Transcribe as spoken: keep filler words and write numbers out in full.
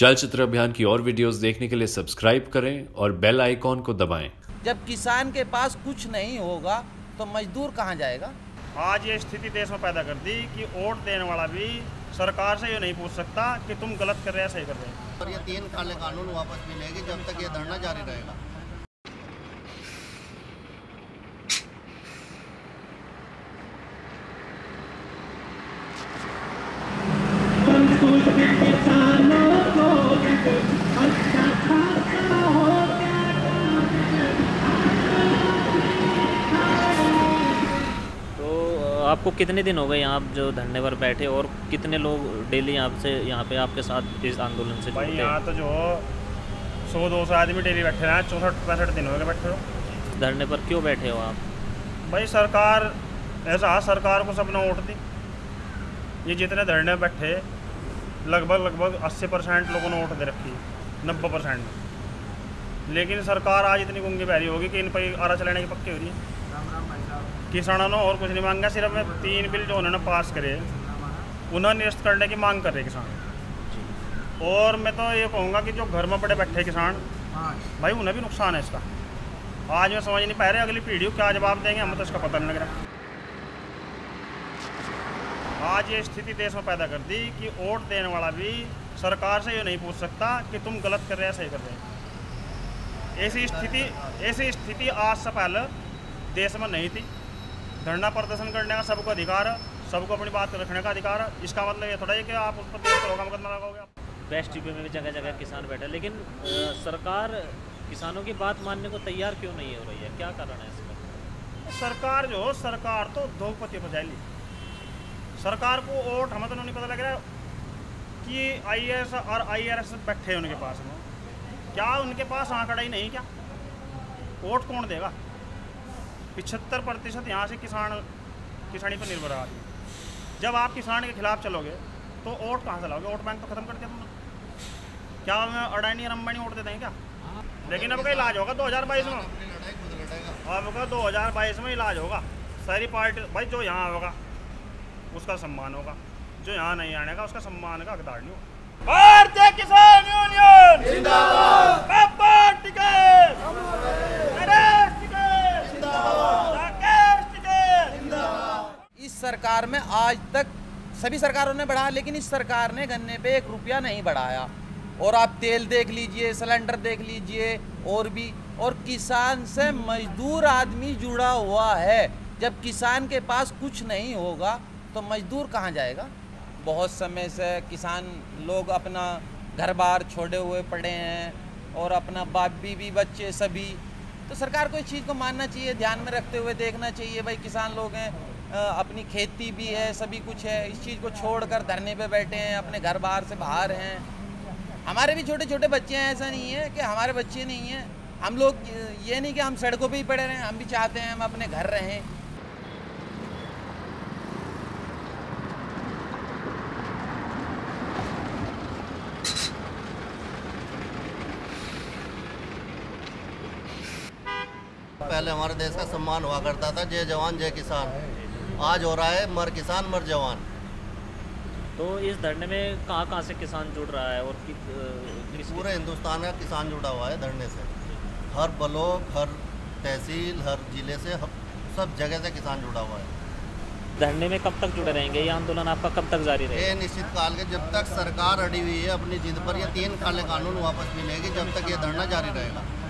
चलचित्र अभियान की और वीडियोस देखने के लिए सब्सक्राइब करें और बेल आइकॉन को दबाएं। जब किसान के पास कुछ नहीं होगा तो मजदूर कहाँ जाएगा। आज ये स्थिति देश में पैदा कर दी कि वोट देने वाला भी सरकार से ये नहीं पूछ सकता कि तुम गलत कर रहे हैं सही कर रहे हैं। और ये तीन काले कानून वापस मिलेगी जब तक ये धरना जारी रहेगा। आपको कितने दिन हो गए यहाँ जो धरने पर बैठे और कितने लोग डेली यहाँ से यहाँ पे आपके साथ इस आंदोलन से जुड़ते हैं? यहाँ तो जो सौ दो सौ आदमी डेली बैठे हैं, चौंसठ पैंसठ दिन हो गए बैठे हो। धरने पर क्यों बैठे हो आप? भाई सरकार ऐसा सरकार को सबने वोट दी। ये जितने धरने बैठे लगभग लगभग अस्सी परसेंट लोगों ने वोट दे रखी, नब्बे परसेंट। लेकिन सरकार आज इतनी गुंगी बहरी होगी कि इन पर आरा चलाने की पक्की हो रही है। किसानों ने और कुछ नहीं मांगा, सिर्फ तीन बिल जो उन्होंने पास करे उन्हें निरस्त करने की मांग कर रहे किसान। और मैं तो ये कहूँगा कि जो घर में बड़े बैठे किसान भाई उन्हें भी नुकसान है इसका। आज मैं समझ नहीं पा रहे अगली पीढ़ी को क्या जवाब देंगे, हमें तो इसका पता नहीं लग रहा। आज ये स्थिति देश में पैदा कर दी कि वोट देने वाला भी सरकार से ये नहीं पूछ सकता कि तुम गलत कर रहे हैं सही कर रहे हैं। ऐसी स्थिति ऐसी स्थिति आज से पहले देश में नहीं थी। धरना प्रदर्शन करने का सबको अधिकार है, सबको अपनी बात रखने का अधिकार है। इसका मतलब ये थोड़ा है कि आप उस पर देश का मुकदमा लगाओगे। वेस्ट यूपी में भी जगह जगह किसान बैठे, लेकिन आ, सरकार किसानों की बात मानने को तैयार क्यों नहीं हो रही है? क्या कारण है इसका? सरकार जो सरकार तो दोपति पर जाएगी। सरकार को वोट हमें तो नहीं पता लग रहा कि आई ए एस और आई आर एस बैठे उनके पास में, क्या उनके पास आंकड़ा ही नहीं? क्या वोट कौन देगा? पिछहत्तर प्रतिशत यहाँ से किसान किसानी पर निर्भर आ रही है। जब आप किसान के खिलाफ चलोगे तो वोट कहाँ से लाओगे? वोट बैंक तो खत्म कर दिया तुमने। क्या हमें अडानी और अंबानी वोट देते हैं क्या? लेकिन अब का इलाज होगा दो हज़ार बाईस में। अब का दो हज़ार बाईस में इलाज होगा। सारी पार्टी भाई जो यहाँ होगा उसका सम्मान होगा, जो यहाँ नहीं आने का उसका सम्मान का हकदार नहीं होगा। भारतीय किसान यूनियन जिंदाबाद। इस सरकार में आज तक सभी सरकारों ने बढ़ाया, लेकिन इस सरकार ने गन्ने पे एक रुपया नहीं बढ़ाया। और आप तेल देख लीजिए, सिलेंडर देख लीजिए, और भी। और किसान से मजदूर आदमी जुड़ा हुआ है। जब किसान के पास कुछ नहीं होगा तो मजदूर कहाँ जाएगा। बहुत समय से किसान लोग अपना घर बार छोड़े हुए पड़े हैं और अपना बाप बीवी बच्चे सभी। तो सरकार को इस चीज़ को मानना चाहिए, ध्यान में रखते हुए देखना चाहिए। भाई किसान लोग हैं, अपनी खेती भी है, सभी कुछ है। इस चीज़ को छोड़कर धरने पे बैठे हैं, अपने घर बाहर से बाहर हैं। हमारे भी छोटे छोटे बच्चे हैं, ऐसा नहीं है कि हमारे बच्चे नहीं हैं। हम लोग ये नहीं कि हम सड़कों पे ही पड़े रहें, हम भी चाहते हैं हम अपने घर रहें। पहले हमारे देश का सम्मान हुआ करता था, जय जवान जय किसान। आज हो रहा है मर किसान मर जवान। तो इस धरने में कहाँ कहाँ से किसान जुड़ रहा है? और कि, किस पूरे हिंदुस्तान का किसान जुड़ा हुआ है धरने से। हर ब्लॉक, हर तहसील, हर जिले से, हर सब जगह से किसान जुड़ा हुआ है। धरने में कब तक जुड़े रहेंगे? ये आंदोलन आपका कब तक जारी रहेगा? ये निश्चित काल के जब तक सरकार अड़ी हुई है अपनी जिद पर, ये तीन काले कानून वापस मिलेगी जब तक ये धरना जारी रहेगा।